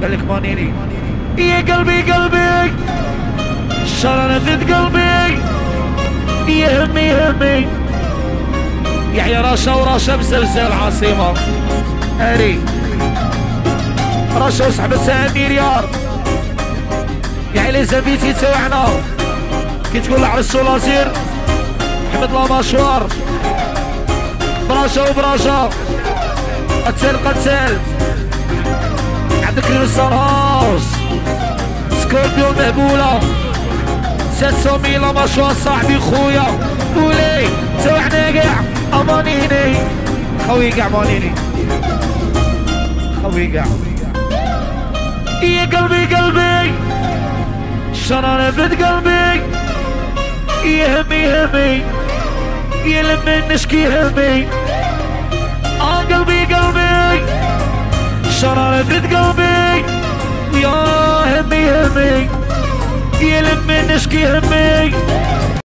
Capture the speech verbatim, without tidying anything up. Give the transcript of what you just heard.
قال لك مانيني يا قلبي قلبي شرنت قلبي يا همي همي يحيى رشا ورشا بزلزال العاصمة هاري رشا وسحبت ساعة مليار يا لي زبيتي تاعنا كي تقول العرس والازير حمد لاماشوار براشا وبراشا قتال قتال عندك الوسان هاوس سكوربيو مهبولة ستمية ميلا مشروع صاحبي خويا قولي توعنا قاع امانيني خوي قاع مانيني خوي قاع يا قلبي قلبي شرانة بد قلبي يا همي همي يا لما نشكي همي اه قلبي قلبي شرانة بد قلبي يا همي همي يا لما نشكي همي